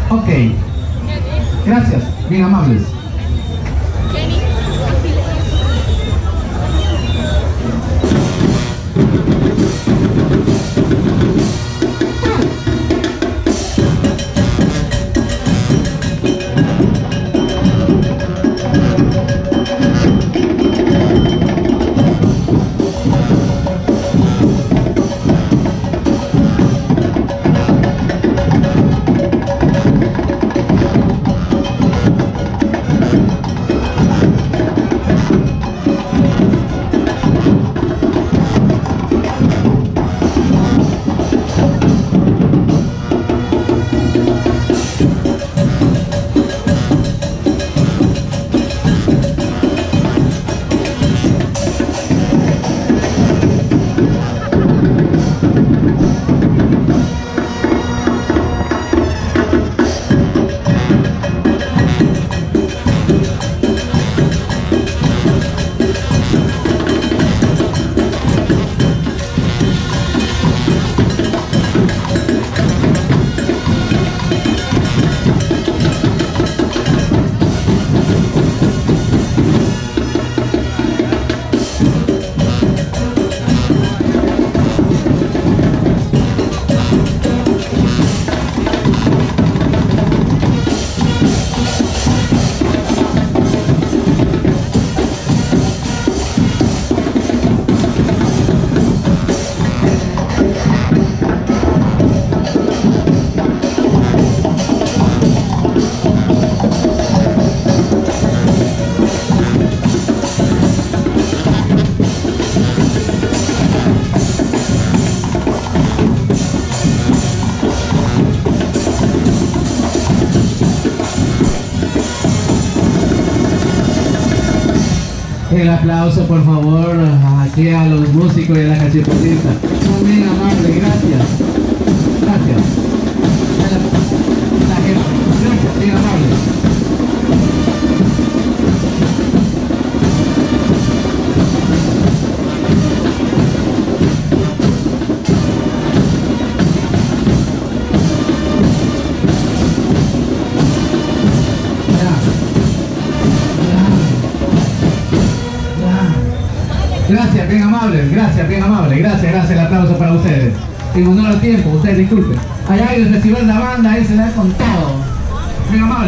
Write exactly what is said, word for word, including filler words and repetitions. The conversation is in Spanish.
Ok. Gracias, bien amables. El aplauso, por favor, aquí a los músicos y a la cachiporrista. Son bien amables, gracias. Gracias. La, la gente, gracias, bien amables. Gracias, bien amables, gracias, bien amables, gracias, gracias, el aplauso para ustedes. En honor al tiempo, ustedes disculpen. Allá hay el festival de la banda, ahí se le ha contado. Bien amables.